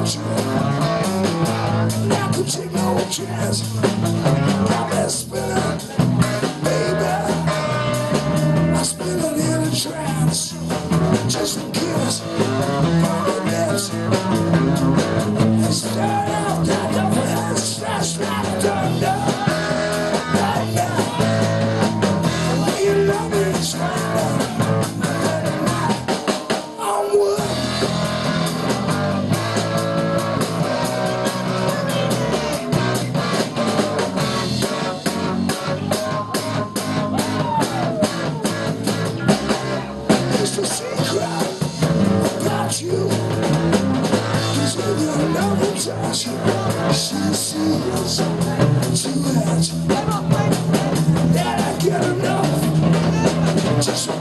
you. I could take no chance. Got me spinning, baby. I'm spinning in a trance. Just a kiss from your lips. And start out that double head smash like thunder. The way you love me is fine. It's a secret about you. Cause if you never touch it, she sees too much. That I get enough. Just